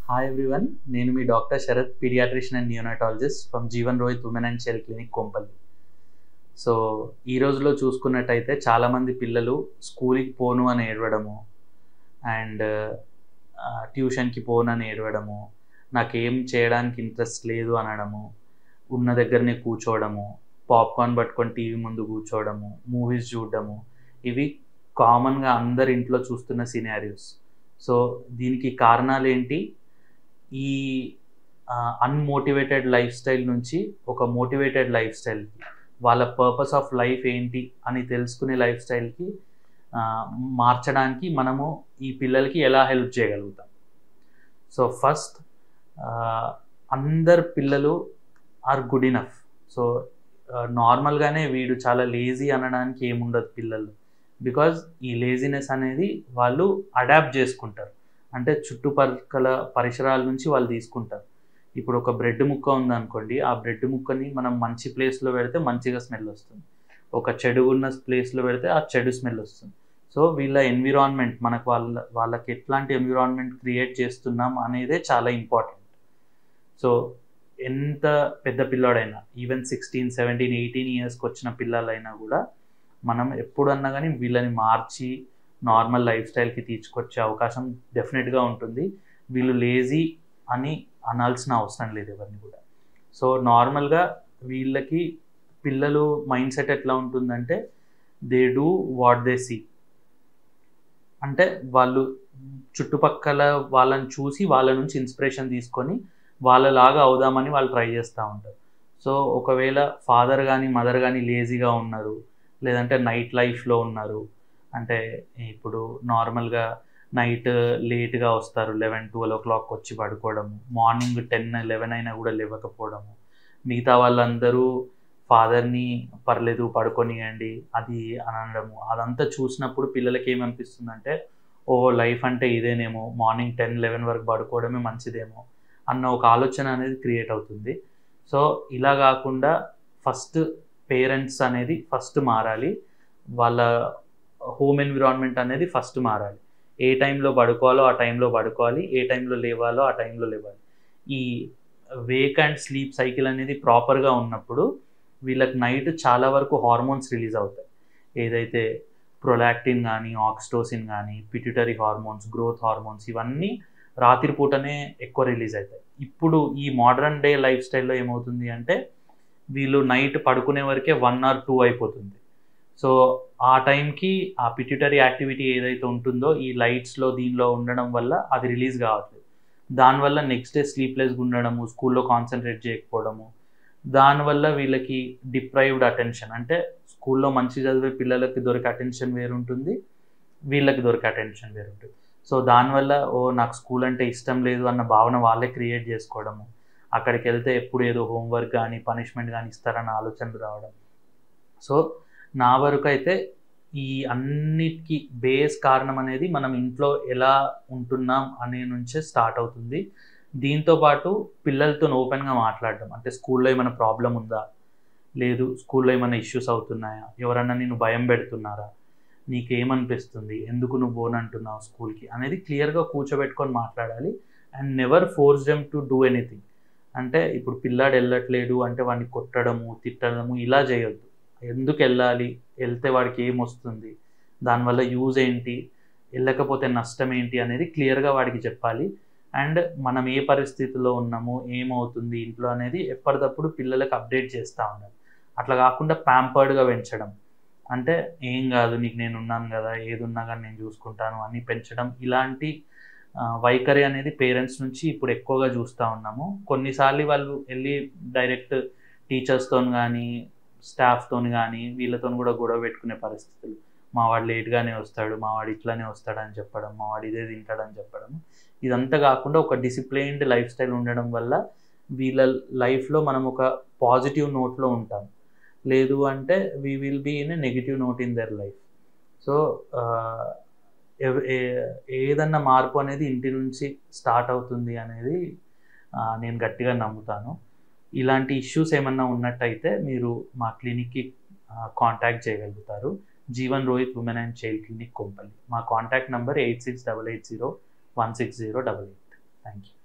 Hi everyone, నేను మీ doctor Sharath, paediatrician and neonatologist from Jeevan Rohit women and child clinic Kompally. So ఈ రోజులో చూసుకున్నట్టయితే చాలామంది పిల్లలు స్కూల్కి పోను అని ఏడవడము అండ్ ట్యూషన్కి పోను అని ఏడవడము, నాకేం చేయడానికి ఇంట్రెస్ట్ లేదు అనడము, ఉన్న దగ్గరనే కూర్చోవడము, పాప్కార్న్ పట్టుకొని టీవీ ముందు కూర్చోవడము, మూవీస్ చూడడము, ఇవి కామన్గా అందరి ఇంట్లో చూస్తున్న సినారియోస్. సో దీనికి కారణాలు ఏంటి? ఈ అన్మోటివేటెడ్ లైఫ్ స్టైల్ నుంచి ఒక మోటివేటెడ్ లైఫ్ స్టైల్కి, వాళ్ళ పర్పస్ ఆఫ్ లైఫ్ ఏంటి అని తెలుసుకునే లైఫ్ స్టైల్కి మార్చడానికి మనము ఈ పిల్లలకి ఎలా హెల్ప్ చేయగలుగుతాం? సో ఫస్ట్, అందరు పిల్లలు ఆర్ గుడ్ ఇనఫ్. సో నార్మల్గానే వీడు చాలా లేజీ అనడానికి ఏముండదు పిల్లలు, బికాజ్ ఈ లేజినెస్ అనేది వాళ్ళు అడాప్ట్ చేసుకుంటారు. అంటే చుట్టుపక్కల పరిసరాల నుంచి వాళ్ళు తీసుకుంటారు. ఇప్పుడు ఒక బ్రెడ్ ముక్క ఉందనుకోండి, ఆ బ్రెడ్ ముక్కని మనం మంచి ప్లేస్లో పెడితే మంచిగా స్మెల్ వస్తుంది, ఒక చెడు ఉన్న ప్లేస్లో పెడితే ఆ చెడు స్మెల్ వస్తుంది. సో వీళ్ళ ఎన్విరాన్మెంట్, మనకు వాళ్ళకి ఎట్లాంటి ఎన్విరాన్మెంట్ క్రియేట్ చేస్తున్నాం అనేదే చాలా ఇంపార్టెంట్. సో ఎంత పెద్ద పిల్లాడైనా, ఈవెన్ 16, 17, 18 ఇయర్స్కి వచ్చిన పిల్లలైనా కూడా మనం ఎప్పుడన్నా కానీ వీళ్ళని మార్చి నార్మల్ లైఫ్ స్టైల్కి తీసుకొచ్చే అవకాశం డెఫినెట్గా ఉంటుంది. వీళ్ళు లేజీ అని అనాల్సిన అవసరం లేదు ఎవరిని కూడా. సో నార్మల్గా వీళ్ళకి పిల్లలు మైండ్ సెట్ ఎట్లా ఉంటుందంటే, they do what they see. అంటే వాళ్ళు చుట్టుపక్కల వాళ్ళని చూసి వాళ్ళ నుంచి ఇన్స్పిరేషన్ తీసుకొని వాళ్ళలాగా అవుదామని వాళ్ళు ట్రై చేస్తూ ఉంటారు. సో ఒకవేళ ఫాదర్ కానీ మదర్ కానీ లేజీగా ఉన్నారు, లేదంటే నైట్ లైఫ్లో ఉన్నారు, అంటే ఇప్పుడు నార్మల్గా నైట్ లేట్గా వస్తారు, 11, 12 o'clock వచ్చి పడుకోవడము, మార్నింగ్ 10, 11 అయినా కూడా లేవకపోవడము, మిగతా వాళ్ళందరూ ఫాదర్ని పర్లేదు పడుకొనియండి అది అనడము, అదంతా చూసినప్పుడు పిల్లలకి ఏమనిపిస్తుందంటే, ఓ లైఫ్ అంటే ఇదేనేమో, మార్నింగ్ 10, 11 వరకు పడుకోవడమే మంచిదేమో అన్న ఒక ఆలోచన అనేది క్రియేట్ అవుతుంది. సో ఇలా కాకుండా ఫస్ట్ పేరెంట్స్ అనేది ఫస్ట్ మారాలి, వాళ్ళ హోమ్ ఎన్విరాన్మెంట్ అనేది ఫస్ట్ మారాలి. ఏ టైంలో పడుకోవాలో ఆ టైంలో పడుకోవాలి, ఏ టైంలో లేవాలో ఆ టైంలో లేవాలి. ఈ వేక్ అండ్ స్లీప్ సైకిల్ అనేది ప్రాపర్గా ఉన్నప్పుడు వీళ్ళకి నైట్ చాలా వరకు హార్మోన్స్ రిలీజ్ అవుతాయి. ఏదైతే ప్రొలాక్టిన్ కానీ, ఆక్సిటోసిన్ కానీ, పిట్యూటరీ హార్మోన్స్, గ్రోత్ హార్మోన్స్, ఇవన్నీ రాత్రిపూటనే ఎక్కువ రిలీజ్ అవుతాయి. ఇప్పుడు ఈ మోడర్న్ డే లైఫ్ స్టైల్లో ఏమవుతుంది అంటే, వీళ్ళు నైట్ పడుకునే వరకే 1 or 2 అయిపోతుంది. సో ఆ టైంకి ఆ పిట్యూటరీ యాక్టివిటీ ఏదైతే ఉంటుందో ఈ లైట్స్లో దీనిలో ఉండడం వల్ల అది రిలీజ్ కావట్లేదు. దానివల్ల నెక్స్ట్ డే స్లీప్లెస్గా ఉండడము, స్కూల్లో కాన్సన్ట్రేట్ చేయకపోవడము, దానివల్ల వీళ్ళకి డిప్రైవ్డ్ అటెన్షన్, అంటే స్కూల్లో మంచి చదివే పిల్లలకి దొరికే అటెన్షన్ వేరుంటుంది, వీళ్ళకి దొరికే అటెన్షన్ వేరుంటుంది. సో దానివల్ల నాకు స్కూల్ అంటే ఇష్టం లేదు అన్న భావన వాళ్ళే క్రియేట్ చేసుకోవడము, అక్కడికి వెళ్తే ఎప్పుడు ఏదో హోంవర్క్ కానీ పనిష్మెంట్ కానీ ఇస్తారన్న ఆలోచనలు రావడం. సో నా వరకు అయితే ఈ అన్నిటికీ బేస్ కారణం అనేది మనం ఇంట్లో ఎలా ఉంటున్నాం అనే నుంచే స్టార్ట్ అవుతుంది. దీంతోపాటు పిల్లలతో ఓపెన్గా మాట్లాడడం, అంటే స్కూల్లో ఏమైనా ప్రాబ్లం ఉందా, లేదు స్కూల్లో ఏమైనా ఇష్యూస్ అవుతున్నాయా, ఎవరన్నా నేను భయం పెడుతున్నారా, నీకేమనిపిస్తుంది, ఎందుకు నువ్వు పోనంటున్నావు స్కూల్కి అనేది క్లియర్గా కూర్చోబెట్టుకొని మాట్లాడాలి. And never force them to do anything. అంటే ఇప్పుడు పిల్లాడు వెళ్ళట్లేడు అంటే వాడిని కొట్టడము, తిట్టడము ఇలా చేయొద్దు. ఎందుకు వెళ్ళాలి, వెళ్తే వాడికి ఏమొస్తుంది, దానివల్ల యూజ్ ఏంటి, వెళ్ళకపోతే నష్టం ఏంటి అనేది క్లియర్గా వాడికి చెప్పాలి. అండ్ మనం ఏ పరిస్థితిలో ఉన్నాము, ఏమవుతుంది ఇంట్లో అనేది ఎప్పటికప్పుడు పిల్లలకు అప్డేట్ చేస్తూ ఉండాలి. అట్లా కాకుండా ప్యాంపర్డ్గా పెంచడం, అంటే ఏం కాదు నీకు నేను ఉన్నాను కదా, ఏది ఉన్నా కానీ నేను చూసుకుంటాను అని పెంచడం, ఇలాంటి వైఖరి అనేది పేరెంట్స్ నుంచి ఇప్పుడు ఎక్కువగా చూస్తూ ఉన్నాము. కొన్నిసార్లు వాళ్ళు వెళ్ళి డైరెక్ట్ టీచర్స్తో కానీ స్టాఫ్తో కానీ వీళ్ళతో కూడా గొడవ పెట్టుకునే పరిస్థితులు, మావాడు లేట్గానే వస్తాడు, మావాడు ఇట్లానే వస్తాడని చెప్పడం, మావాడు ఇదే తింటాడని చెప్పడం. ఇదంతా కాకుండా ఒక డిసిప్లైన్డ్ లైఫ్ స్టైల్ ఉండడం వల్ల వీళ్ళ లైఫ్లో మనం ఒక పాజిటివ్ నోట్లో ఉంటాం, లేదు అంటే we will be in a negative note in their life. So ఏదన్నా మార్పు అనేది ఇంటి నుంచి స్టార్ట్ అవుతుంది అనేది నేను గట్టిగా నమ్ముతాను. ఇలాంటి ఇష్యూస్ ఏమన్నా ఉన్నట్టయితే మీరు మా క్లినిక్కి కాంటాక్ట్ చేయగలుగుతారు. Jeevan Rohit women and child clinic Kompally. మా కాంటాక్ట్ నెంబర్ 8688016088. Thank you.